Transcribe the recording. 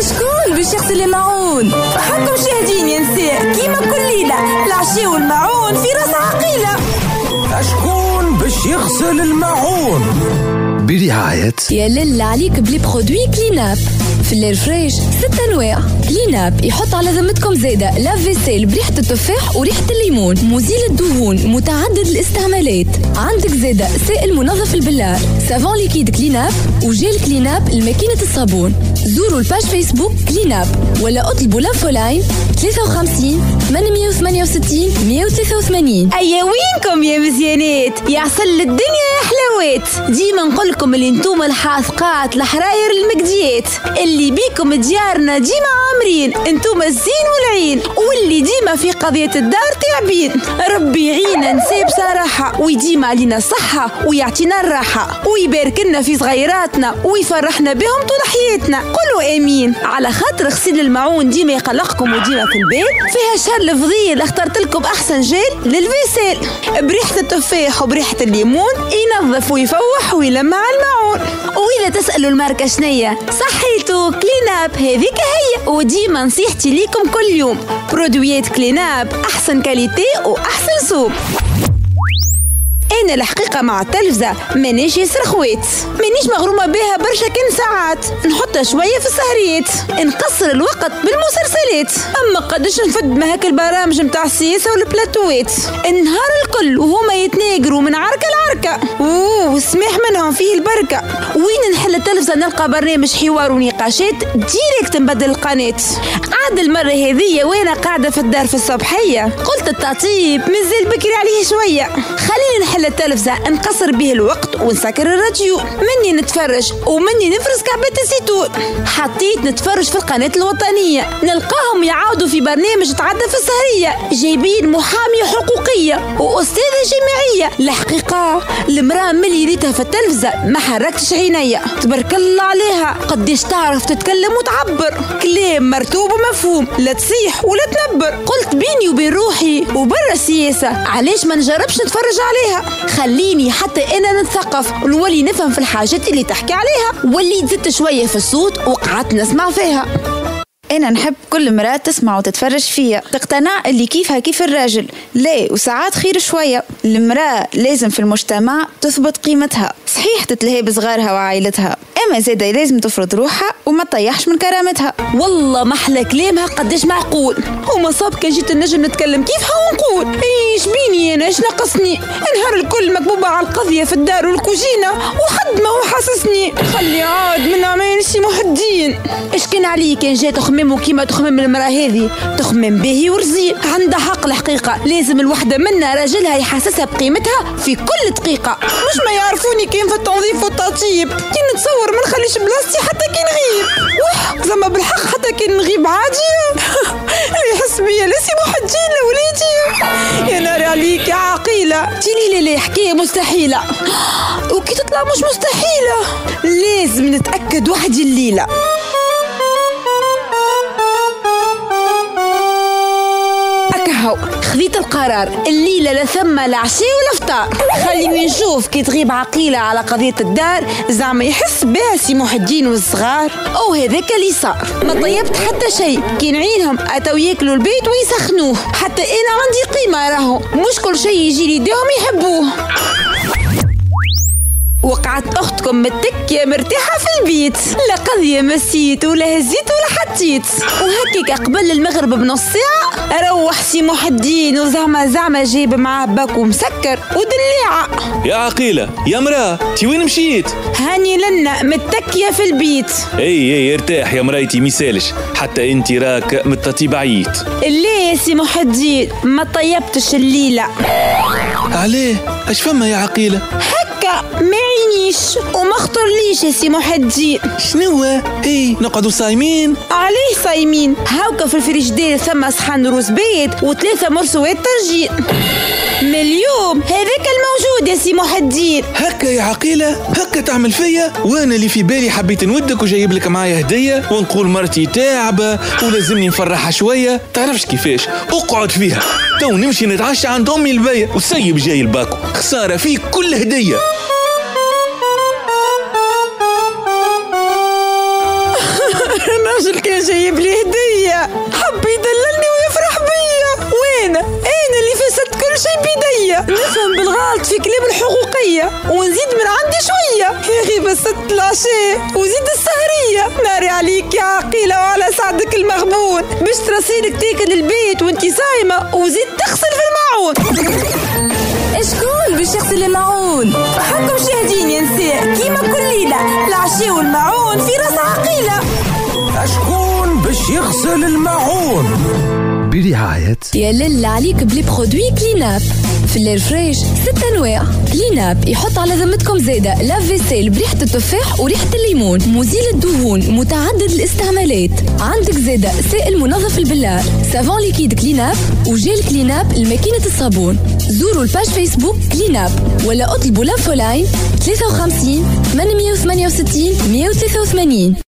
شكون باش يغسل الماعون؟ حكم شاهدين يا نساء كيما كل ليلة العشاء والماعون في راس عقيلة. شكون باش يغسل الماعون؟ برعاية يا لل عليك بلي برودوي كليناب في الريفريش 6 أنواع. كليناب يحط على ذمتكم زادة لاف فيسيل بريحة التفاح وريحة الليمون، مزيل الدهون متعدد الاستعمالات. عندك زادة سائل منظف البلار، سافون ليكيد كليناب وجيل كليناب الماكينة الصابون. زوروا الباج فيسبوك كليناب ولا اطلبوا لافولاين 53 868 183. أيا وينكم يا مزيانات؟ يعسل الدنيا يا حلاوات. ديما نقولكم اللي انتوما الحاثقات الحراير المجديات اللي بيكم ديارنا ديما عامرين، انتوما الزين والعين واللي ديما في قضية الدار تعبين. ربي يعينا نسيب صراحة ويديم علينا الصحة ويعطينا الراحة ويبارك لنا في صغيراتنا ويفرحنا بهم طول حياتنا. قولوا امين. على خاطر غسيل الماعون ديما يقلقكم وديما في البيت فيها شر الفضيل اخترت لكم احسن جيل للفيسيل بريحة التفاح وبريحة الليمون، ينظف ويفوح ويلمع الماعون. وإذا تسألوا الماركة شنية صحيتو كليناب هذيك هي. وديما نصيحتي ليكم كل يوم برودويات كليناب أحسن كاليتي وأحسن سوق. أنا الحقيقة مع التلفزة مانيش ياسر خوات، مانيش مغرومة بها برشا كان ساعات نحطها شوية في السهريات، نقصر الوقت بالمسلسلات. أما قداش نفد ما هاك البرامج متاع السياسة والبلاتوات النهار الكل وهما يتناقروا من عركة لعركة. وسماح منهم فيه البركة. وين نحل التلفزة نلقى برنامج حوار ونقاشات ديريكت نبدل القناة. عاد المرة هذية وانا قاعدة في الدار في الصبحية قلت التعطيب مازال بكري عليه شوية، خليني نحل التلفزة نقصر به الوقت ونسكر الراديو، مني نتفرج ومني نفرز كعبة الزيتون. حطيت نتفرج في القناة الوطنية نلقاهم يعاودوا في برنامج تعدى في السهرية جايبين محامية حقوقية وأستاذة جامعية. الحقيقة المرأة ملي ريتها في التلفزة ما حركتش عينيا، تبارك الله عليها قديش تعرف تتكلم وتعبر كلام مرتوب ومفهوم، لا تصيح ولا تنبر. قلت بيني وبين روحي وبرا السياسة علاش ما نجربش نتفرج عليها، خليني حتى انا نتثقف ونولي نفهم في الحاجات اللي تحكي عليها. وليت زدت شوية في الصوت وقعدت نسمع فيها. أنا نحب كل مرأة تسمع وتتفرج فيها تقتنع اللي كيفها كيف الراجل، لا وساعات خير شوية. المرأة لازم في المجتمع تثبت قيمتها، صحيح تتلهي بصغارها وعائلتها، أما زادة لازم تفرض روحها وما تطيحش من كرامتها. والله محلى كلامها قديش معقول. وما صاب كان جيت النجم نتكلم كيفها ونقول ايش بيني انا ايش ناقصني، نهار الكل مكبوبة على القضية في الدار والكوجينة وحد ما هو حاسسني. خلي عاد من عمين سي محدين. ايش كان عليه كان جات تخمم كيما تخمم المرأة هذه، تخمم باهي ورزي. عندها حق الحقيقة، لازم الوحدة منا راجلها يحسسها بقيمتها في كل دقيقة. مش ما يعرفوني كيف في التنظيف والتطيب، كي نتصور ما نخليش بلاصتي حتى كي نغيب. زعما بالحق حتى كي نغيب عادي يحس بيا لسي محجين لوليدي. يا ناري عليك يا عقيلة، تيلي لي حكاية مستحيلة وكي تطلع مش مستحيلة لازم نتأكد وحدي الليلة. أكهو خذيت القرار الليلة لا ثم لا عشاء ولا فطار. خليني نشوف كي تغيب عقيلة على قضية الدار زعما يحس بها سي محي الدين والصغار أو هذاك اللي صار. ما طيبت حتى شيء كي نعينهم أتوا ياكلوا البيت ويسخنوه، حتى أنا عندي قيمة راهو مش كل شيء يجي ليديهم يحبوه. وقعت أختكم متكية مرتاحة في البيت، لا قضية مسيت ولا هزيت ولا حطيت. وهكيك قبل المغرب بنص ساعة روح سي محي الدين وزعما جايب معاه باكو مسكر ودليعة. يا عقيلة يا مراه تي وين مشيت؟ هاني لنا متكية في البيت. اي ارتاح يا مرايتي ميسالش، حتى انتي راك متطيب عييت. ليه يا سي محي الدين ما طيبتش الليلة؟ عليه اش فما يا عقيلة؟ ما عينيش وما خطرليش يا سي محي الدين. شنو ايه نقعدوا صايمين؟ عليه صايمين؟ هاوكا في الفريجدير ثم صحن روز بيض و3 مرسوات طرجين من اليوم هذاك الموجود يا سي محي الدين. هكا يا عقيلة هكا تعمل فيا؟ وانا اللي في بالي حبيت نودك وجايب لك معايا هدية ونقول مرتي تعبة ولازمني نفرحها شوية. تعرفش كيفاش اقعد فيها تو نمشي نتعشى عند امي الباية وسيب جاي الباكو خسارة فيك كل هدية. الراجل كان جايب لي هدية، حب يدللني ويفرح بيا، وانا اللي فسدت كل شيء بيديا، نفهم بالغلط في كلام الحقوقية ونزيد من عندي شوية. يا اخي بسدت العشاء وزيد السهرية، ناري عليك يا عقيلة وعلى سعدك المغبون، باش ترسيلك تاكل البيت وانتي صايمة وزيد تغسل في الماعون. شكون باش يغسل الماعون؟ حكم شاهدين يا نساء كيما كل ليلة العشاء والماعون في راس عقيلة. شكون باش يغسل الماعون؟ برعاية يا لل عليك بلي برودوي كليناب في الليل فريش 6 انواع. كليناب يحط على ذمتكم زاده لاف فيسيل بريحه التفاح وريحه الليمون، مزيل الدهون متعدد الاستعمالات. عندك زاده سائل منظف البلار، سافون ليكيد كليناب وجيل كليناب الماكينه الصابون. زوروا الباج فيسبوك كليناب ولا اطلبوا لافولاين 53 868 183.